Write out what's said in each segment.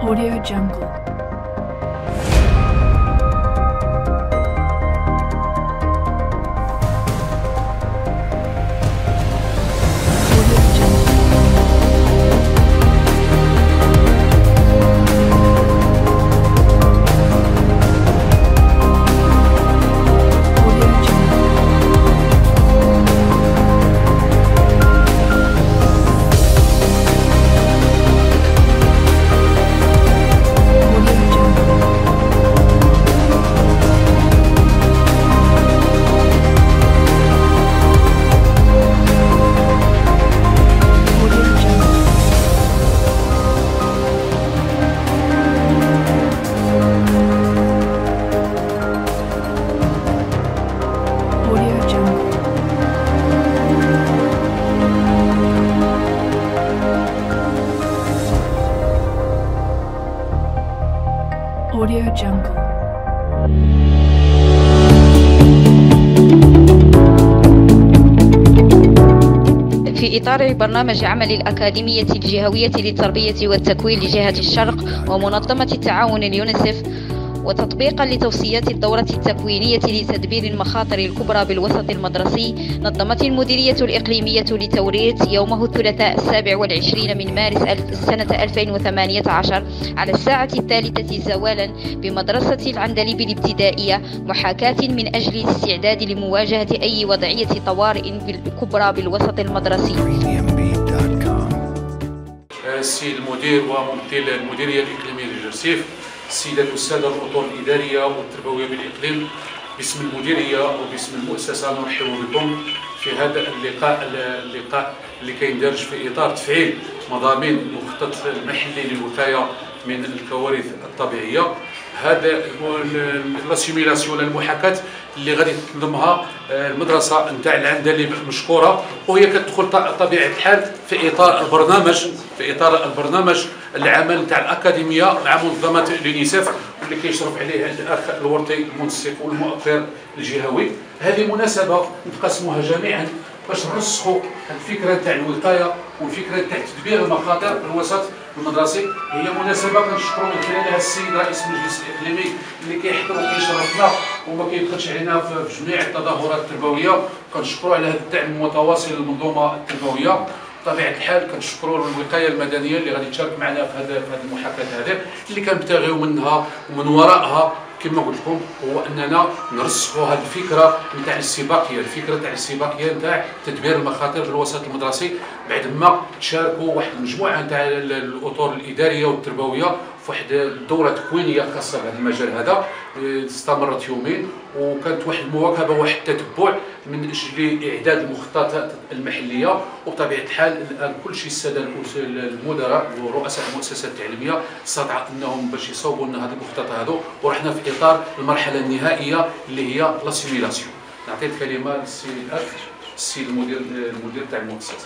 Audio Jungle. Audio Jungle. في إطار برنامج عمل الأكاديمية الجهوية للتربية والتكوين لجهة الشرق ومنظمة التعاون اليونيسف، وتطبيقا لتوصيات الدورة التكوينية لتدبير المخاطر الكبرى بالوسط المدرسي، نظمت المديرية الإقليمية لتوريت يومه الثلاثاء 27 من مارس سنة 2018 على الساعة 3 زوالا بمدرسة العندليب الابتدائية محاكاة من أجل الاستعداد لمواجهة أي وضعية طوارئ كبرى بالوسط المدرسي. السيد المدير وممثل المديرية الإقليمية للجرسيف، السيدات والسادة الأطر الإدارية والتربوية بالإقليم، باسم المديرية وباسم المؤسسة نرحب بكم في هذا اللقاء اللي كيندرج في إطار تفعيل مضامين المخطط المحلي للوقاية من الكوارث الطبيعية. هذا لاسيميلاسيون المحاكاة اللي غادي تنظمها المدرسة نتاع العندليب مشكورة، وهي كتدخل طبيعة الحال في إطار البرنامج العمل نتاع الأكاديمية مع منظمة اليونيسف واللي كيشرف عليه الأخ الورطي المنسق والمؤطر الجهوي. هذه مناسبة نقسموها جميعا باش نرسخوا الفكرة نتاع الوقاية والفكرة نتاع تدبير المخاطر في الوسط المدرسي. هي مناسبة كنشكروا من خلالها السيد رئيس المجلس الإقليمي اللي كيحضر وكيشرفنا وما كيبخلش علينا في جميع التظاهرات التربوية. كنشكروا على هذا الدعم المتواصل للمنظومة التربوية. بطبيعة الحال كنشكروا الوقاية المدنية اللي غادي تشارك معنا في هذه المحاكاة هذه اللي كنبتغيو منها ومن وراءها كما قلت لكم هو اننا نرسخوا هذه الفكره نتاع الاستباقيه نتاع تدبير المخاطر في الوسط المدرسي، بعد ما تشاركوا واحد المجموعه نتاع الاطر الاداريه والتربويه في واحد الدوره تكوينيه خاصه بهذا المجال هذا استمرت يومين، وكانت واحد المواكبه واحد التتبع من اجل اعداد المخططات المحليه. وبطبيعه الحال الان كل شيء الساده المدراء ورؤساء المؤسسات التعليميه استطاعوا انهم باش يصوبوا لنا هذه المخططات هذو، ورحنا في اطار المرحله النهائيه اللي هي لاسيميلاسيون. نعطي الكلمه للسيد المدير تاع المؤسسه.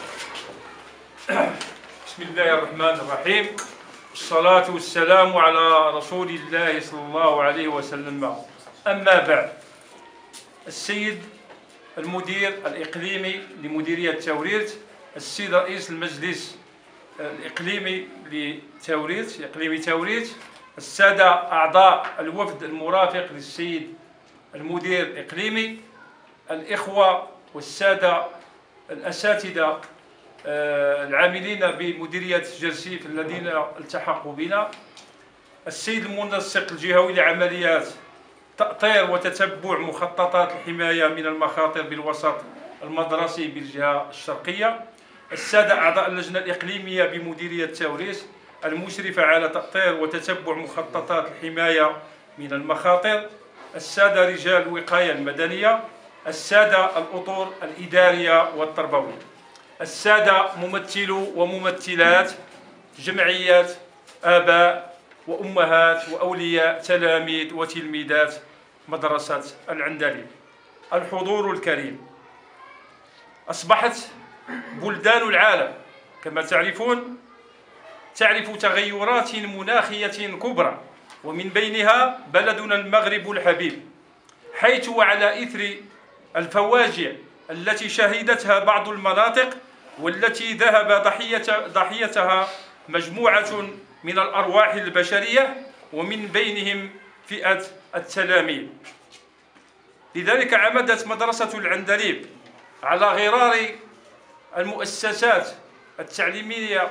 بسم الله الرحمن الرحيم، والصلاة والسلام على رسول الله صلى الله عليه وسلم. أما بعد، السيد المدير الإقليمي لمديرية توريت، السيد رئيس المجلس الإقليمي لتوريت إقليمي توريت، السادة أعضاء الوفد المرافق للسيد المدير الإقليمي، الإخوة والسادة الأساتذة العاملين بمديرية جرسيف الذين التحقوا بنا، السيد المنسق الجهوي لعمليات تأطير وتتبع مخططات الحماية من المخاطر بالوسط المدرسي بالجهة الشرقية، السادة أعضاء اللجنة الإقليمية بمديرية توريت المشرفة على تأطير وتتبع مخططات الحماية من المخاطر، السادة رجال الوقاية المدنية، السادة الأطر الإدارية والتربوية، السادة ممثلو وممثلات جمعيات آباء وأمهات وأولياء تلاميذ وتلميذات مدرسة العندليب، الحضور الكريم. أصبحت بلدان العالم كما تعرفون تعرف تغيرات مناخية كبرى، ومن بينها بلدنا المغرب الحبيب، حيث وعلى إثر الفواجع التي شهدتها بعض المناطق والتي ذهب ضحيتها مجموعة من الأرواح البشرية ومن بينهم فئة التلاميذ. لذلك عمدت مدرسة العندليب على غرار المؤسسات التعليمية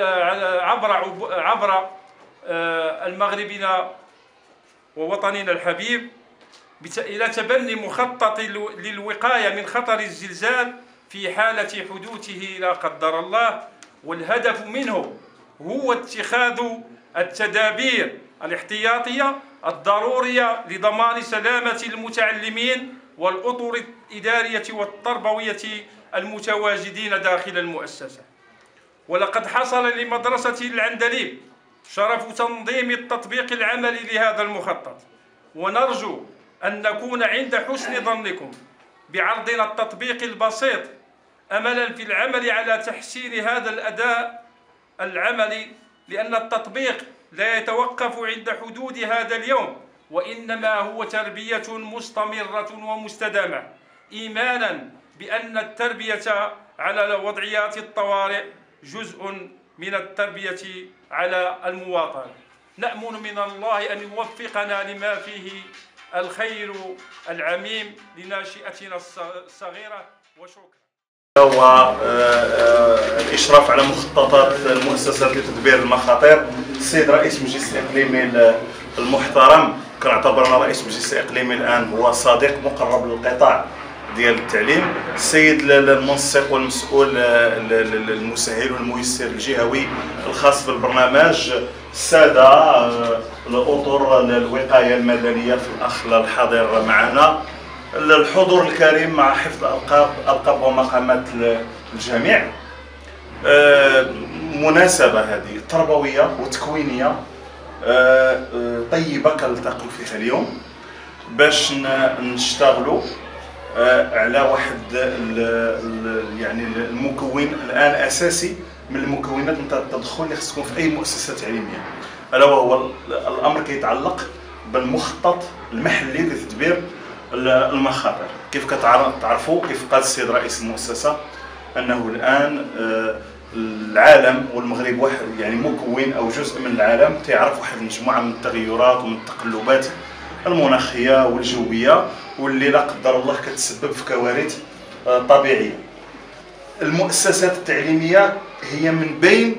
عبر المغربنا ووطننا الحبيب إلى تبني مخطط للوقاية من خطر الزلزال في حالة حدوثه لا قدر الله، والهدف منه هو اتخاذ التدابير الاحتياطية الضرورية لضمان سلامة المتعلمين والأطر الإدارية والتربوية المتواجدين داخل المؤسسة. ولقد حصل لمدرسة العندليب شرف تنظيم التطبيق العملي لهذا المخطط، ونرجو أن نكون عند حسن ظنكم بعرضنا التطبيقي البسيط، أملا في العمل على تحسين هذا الأداء العملي، لأن التطبيق لا يتوقف عند حدود هذا اليوم، وإنما هو تربية مستمرة ومستدامة، إيمانا بأن التربية على وضعيات الطوارئ جزء من التربية على المواطنة. نأمل من الله أن يوفقنا لما فيه الخير العميم لناشئتنا الصغيرة، وشكرا. والإشراف على مخططات المؤسسات لتدبير المخاطر السيد رئيس مجلس الإقليمي المحترم، كنعتبرنا رئيس مجلس الإقليمي الآن هو صديق مقرب للقطاع ديال التعليم، السيد المنسق والمسؤول المسهل والميسر الجهوي الخاص بالبرنامج، السادة الأطر الوقاية المدنية في الأخ الحاضر معنا، الحضور الكريم مع حفظ الألقاب ومقامات الجميع. مناسبة هذه تربوية وتكوينية طيبة كنلتقيو فيها اليوم باش نشتغلوا على واحد يعني المكون الآن أساسي من المكونات نتاع التدخل اللي خص تكون في أي مؤسسة تعليمية، ألا وهو الأمر كيتعلق بالمخطط المحلي لتدبير المخاطر. كيف كتعرفوا، كيف قال السيد رئيس المؤسسة، أنه الآن العالم والمغرب واحد يعني مكون أو جزء من العالم تعرف واحد المجموعة من التغيرات ومن التقلبات المناخية والجوية، واللي لا قدر الله كتسبب في كوارث طبيعية. المؤسسات التعليمية هي من بين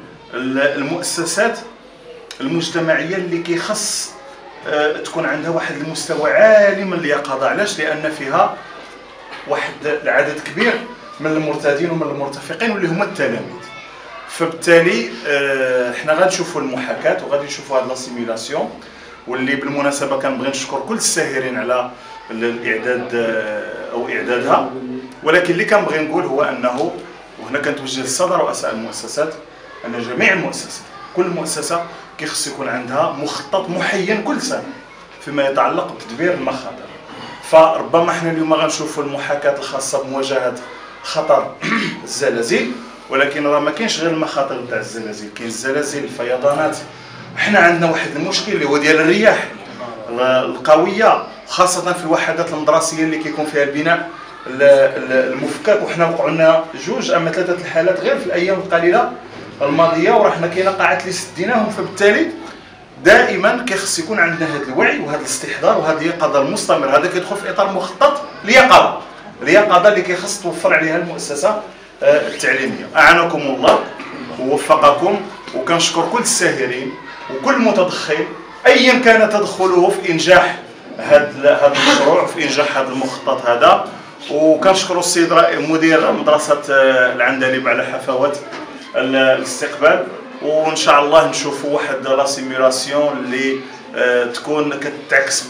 المؤسسات المجتمعية اللي كيخص تكون عندها واحد المستوى عالي من اليقظة. علاش؟ لأن فيها واحد العدد كبير من المرتادين ومن المرتفقين واللي هما التلاميذ. فبالتالي حنا غنشوفوا المحاكاة وغادي نشوفوا هاد لا سيميلاسيون، واللي بالمناسبة كنبغي نشكر كل الساهرين على الإعداد أو إعدادها. ولكن اللي كنبغي نقول هو أنه، وهنا كنتوجه للسادة رؤساء المؤسسات، أن جميع المؤسسات كل مؤسسة كيخص يكون عندها مخطط محين كل سنة فيما يتعلق بتدبير المخاطر. فربما حنا اليوم غنشوفوا المحاكاة الخاصة بمواجهة خطر الزلازل، ولكن راه ما كاينش غير المخاطر تاع الزلازل، كاين الزلازل، الفيضانات. حنا عندنا واحد المشكل اللي هو ديال الرياح القوية، خاصة في الوحدات المدرسية اللي كيكون فيها البناء المفكك. وحنا وقعوا لنا 2 أما 3 الحالات غير في الأيام القليلة الماضية، وراه حنا كاينه قاعات اللي سديناهم. فبالتالي دائما كيخص يكون عندنا هذا الوعي وهذا الاستحضار وهذه اليقظه المستمر. هذا كيدخل في اطار مخطط اليقظه اللي كيخص توفر عليها المؤسسه التعليميه. اعانكم الله ووفقكم، وكنشكر كل الساهرين وكل متدخل ايا كان تدخله في انجاح هذا المشروع، في انجاح هذا المخطط هذا. وكنشكر السيد مدير مدرسه العندليب على حفاوه الاستقبال، وان شاء الله نشوفوا واحد لا سيميلاسيون اللي تكون كتعكس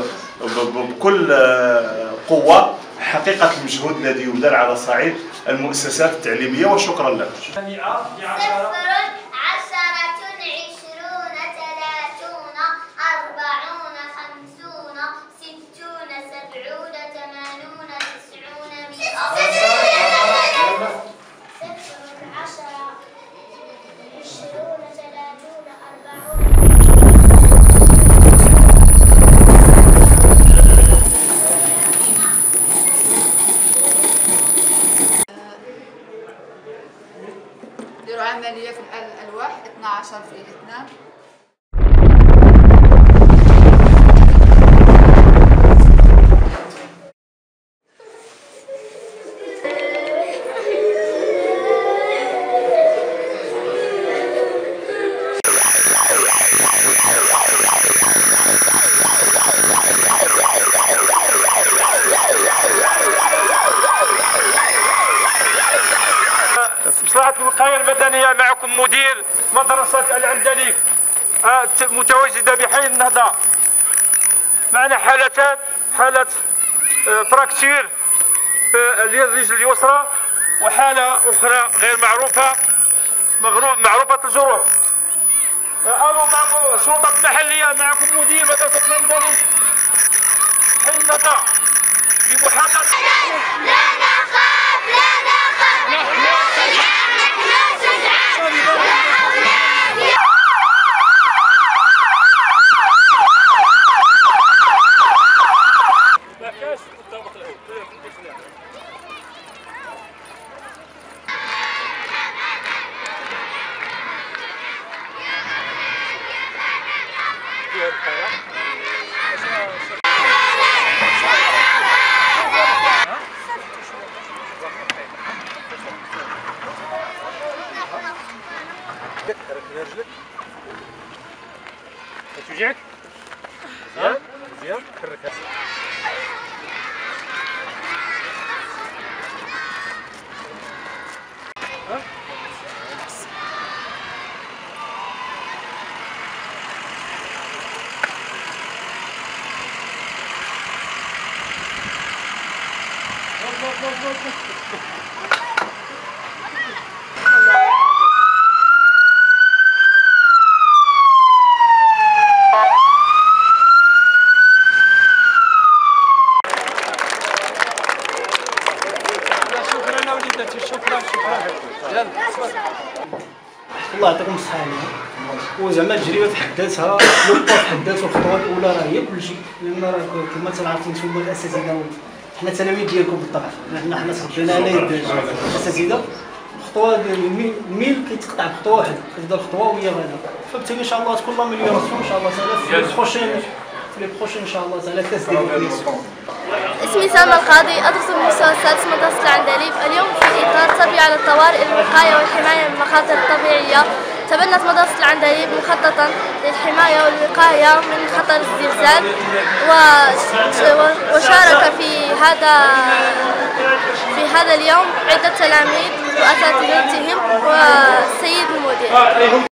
بكل قوه حقيقه المجهود الذي يبذل على صعيد المؤسسات التعليميه. وشكرا لكم. 0 10 20 30 40 50 60 70 80 90 نديروا عمليه في يصبح 12 في 2. مصلحة الوقاية المدنية معكم مدير مدرسة العندليب متواجدة بحي النهضة. معنا حالتان، حالة فراكتير في الرجل اليسرى وحالة أخرى غير معروفة معروفة الجروح. ألو معكم الشرطة المحلية، معكم مدير مدرسة العندليب حي النهضة بمحاضرة. لا نخاف نحن رجلك توجعك؟ مزيان مزيان حركها. الله يعطيكم الصحة. وزعما التجربة في حد ذاتها، الوقفة في حد ذاتها، الخطوة الأولى راه هي كلشي، لأن راه كما تنعرفوا نتوما الأساتذة حنا تلاميذ ديالكم بالطبع، حنا تربينا على يد الأساتذة. الخطوة الميل كيتقطع بخطوة واحدة، كتبدا الخطوة وهي غادا، فبالتالي إن شاء الله تكون لاميليوراسيون إن شاء الله تعالى في لي بروشين إن شاء الله تعالى كاس ديال. اسمي سلمى القاضي، أدرس بالمستوى السادس مدرسة العندليب. اليوم في إطار التربية على الطوارئ الوقاية والحماية من المخاطر الطبيعية، تبنت مدرسة العندليب مخططا للحماية والوقاية من خطر الزلزال، وشارك في هذا اليوم عدة تلاميذ وأساتذتهم والسيد المدير.